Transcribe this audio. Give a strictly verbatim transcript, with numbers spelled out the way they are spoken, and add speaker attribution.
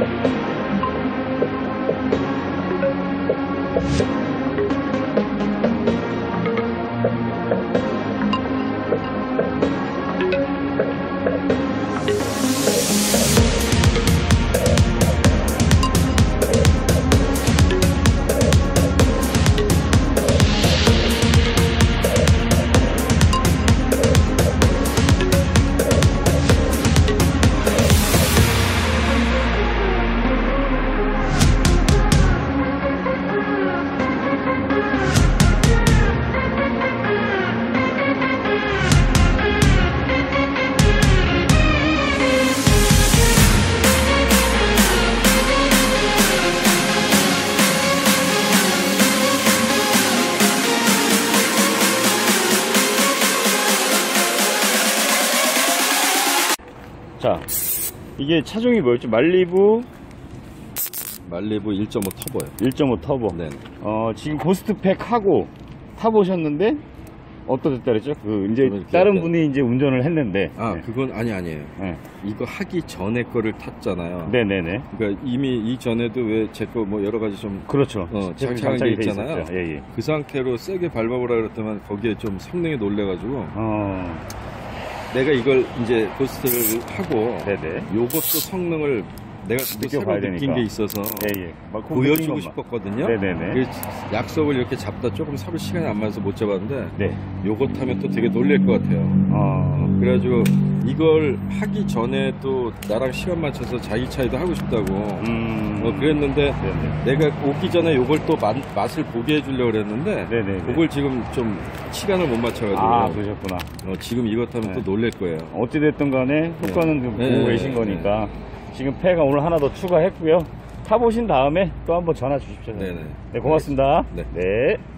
Speaker 1: 자, 이게 차종이 뭐였죠? 말리부
Speaker 2: 말리부 일 점 오 터보요.
Speaker 1: 일 점 오 터보.
Speaker 2: 네.
Speaker 1: 어, 지금 고스트팩 하고 타보셨는데 어떠셨다 그랬죠? 그 이제 다른 분이 이제 운전을 했는데.
Speaker 2: 아,
Speaker 1: 네.
Speaker 2: 그건 아니 아니에요.
Speaker 1: 네.
Speaker 2: 이거 하기 전에 거를 탔잖아요.
Speaker 1: 네네네.
Speaker 2: 그러니까 이미 이전에도 왜 제 거 뭐 여러 가지 좀
Speaker 1: 그렇죠.
Speaker 2: 어, 장착이 돼 있잖아요.
Speaker 1: 예, 예.
Speaker 2: 그 상태로 세게 밟아보라 그랬더만 거기에 좀 성능이 놀래가지고.
Speaker 1: 어.
Speaker 2: 내가 이걸 이제 고스트를 하고
Speaker 1: 네네.
Speaker 2: 요것도 성능을 내가 또 새로 느낀
Speaker 1: 되니까.
Speaker 2: 게 있어서
Speaker 1: 예, 예. 막
Speaker 2: 보여주고 싶었거든요.
Speaker 1: 네네네.
Speaker 2: 약속을 이렇게 잡다 조금 서로 시간이 안 맞아서 못 잡았는데
Speaker 1: 네.
Speaker 2: 요것 하면 또 되게 놀랄 것 같아요.
Speaker 1: 어.
Speaker 2: 그래가지고 이걸 하기 전에 또 나랑 시간 맞춰서 자기 차이도 하고 싶다고
Speaker 1: 음.
Speaker 2: 어, 그랬는데
Speaker 1: 네네.
Speaker 2: 내가 오기 전에 요걸 또 맛, 맛을 보게 해주려고 그랬는데
Speaker 1: 네네네.
Speaker 2: 그걸 지금 좀 시간을 못 맞춰가지고
Speaker 1: 아, 그러셨구나.
Speaker 2: 어, 지금 이것 하면
Speaker 1: 네.
Speaker 2: 또 놀랄 거예요.
Speaker 1: 어찌됐든 간에 효과는 좀
Speaker 2: 네.
Speaker 1: 보고
Speaker 2: 네.
Speaker 1: 계신 거니까 지금 폐가 오늘 하나 더 추가했고요. 타보신 다음에 또 한번 전화 주십시오.
Speaker 2: 네네.
Speaker 1: 네, 고맙습니다.
Speaker 2: 네.
Speaker 1: 네.